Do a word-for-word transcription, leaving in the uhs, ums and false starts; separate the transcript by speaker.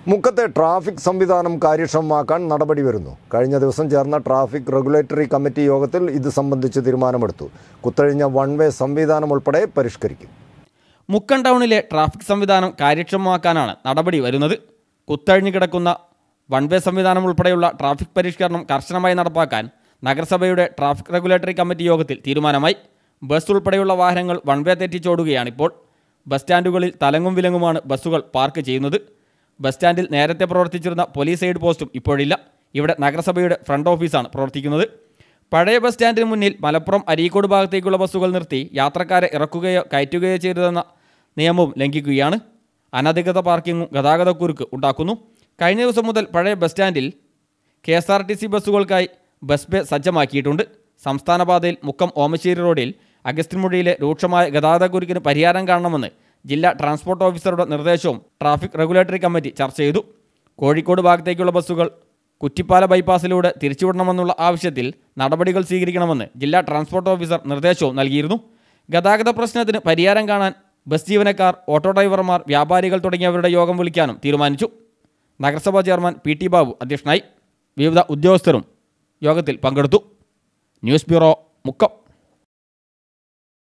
Speaker 1: മുക്കത്തെ traffic സംവിധാനം കാര്യക്ഷമമാക്കാൻ നടപടി വരുന്നു. കഴിഞ്ഞ ദിവസം ചേർന്ന ട്രാഫിക് റെഗുലേറ്ററി കമ്മിറ്റി യോഗത്തിൽ ഇത് സംബന്ധിച്ച് തീരുമാനമെടുത്തു. കുത്തഴിഞ്ഞ വൺ വേ സംവിധാനം ഉൾപ്പെടെ പരിഷ്കരിക്കും.
Speaker 2: മുക്കം ടൗണിലെ ട്രാഫിക് സംവിധാനം കാര്യക്ഷമമാക്കാനാണ് നടപടി വരുന്നത്. കുത്തഴിഞ്ഞു കിടക്കുന്ന വൺ വേ സംവിധാനം ഉൾപ്പെടെയുള്ള ട്രാഫിക് പരിഷ്കരണം കർശനമായി നടപ്പാക്കാൻ നഗരസഭയുടെ ട്രാഫിക് റെഗുലേറ്ററി കമ്മിറ്റി യോഗത്തിൽ തീരുമാനമായി. ബസ് ഉൾപ്പെടെയുള്ള വാഹനങ്ങൾ വൺ വേ തെറ്റിച്ചോടുകയാണിപ്പോൾ. ബസ് സ്റ്റാൻഡുകളിൽ തലങ്ങും വിലങ്ങുമാണ് ബസ്സുകൾ പാർക്ക് ചെയ്യുന്നത്. ബസ് സ്റ്റാൻഡിൽ നേരത്തെ പ്രവർത്തിച്ചിരുന്ന പോലീസ് എയ്ഡ് പോസ്റ്റും ഇപ്പോഴില്ല. ഇവിടെ നഗരസഭയുടെ ഫ്രണ്ട് ഓഫീസാണ് പ്രവർത്തിക്കുന്നത്. പഴയ ബസ് സ്റ്റാൻഡിന് മുന്നിൽ മലപ്പുറം അരീക്കോട് ഭാഗത്തേക്കുള്ള ബസ്സുകൾ നിർത്തി യാത്രക്കാരെ ഇറക്കുകയോ കയറ്റുകയോ ചെയ്തതെന്ന നിയമവും ലംഘിക്കുകയാണ്. അനധികൃത പാർക്കിങ്ങും ഗതാഗതക്കുരുക്ക് ഉണ്ടാക്കുന്നു. കഴിഞ്ഞ ദിവസം മുതൽ പഴയ ബസ് സ്റ്റാൻഡിൽ K S R T C ബസ്സുകൾക്കായി ബസ് ബേ സജ്ജമാക്കിയിട്ടുണ്ട്. സംസ്ഥാന പാതയിൽ മുക്കം ഓമശ്ശേരി റോഡിൽ അഗസ്ത്യൻമുഴിയിലെ രൂക്ഷമായ ഗതാഗതക്കുരുക്കിന് പരിഹാരം കാണണമെന്ന് ജില്ലാ ട്രാൻസ്പോർട്ട് ഓഫീസറുടെ നിർദ്ദേശവും ട്രാഫിക് റെഗുലേറ്ററി കമ്മിറ്റി ചർച്ച ചെയ്തു. കോഴിക്കോട് ഭാഗത്തേക്കുള്ള ബസ്സുകൾ കുറ്റിപ്പാല ബൈപ്പാസിലൂടെ തിരിച്ചുവിടണമെന്നുള്ള ആവശ്യത്തിൽ നടപടികൾ സ്വീകരിക്കണമെന്ന് ജില്ലാ ട്രാൻസ്പോർട്ട് ഓഫീസർ നിർദ്ദേശവും നൽകിയിരുന്നു. ഗതാഗത പ്രശ്നത്തിന് പരിഹാരം കാണാൻ ബസ് ജീവനക്കാർ, ഓട്ടോ ഡ്രൈവർമാർ, വ്യാപാരികൾ തുടങ്ങിയവരുടെ യോഗം വിളിക്കാനും തീരുമാനിച്ചു. നഗരസഭാ ചെയർമാൻ പി ടി ബാബു അധ്യക്ഷനായി. വിവിധ ഉദ്യോഗസ്ഥരും യോഗത്തിൽ പങ്കെടുത്തു. News bureau, Mukkam.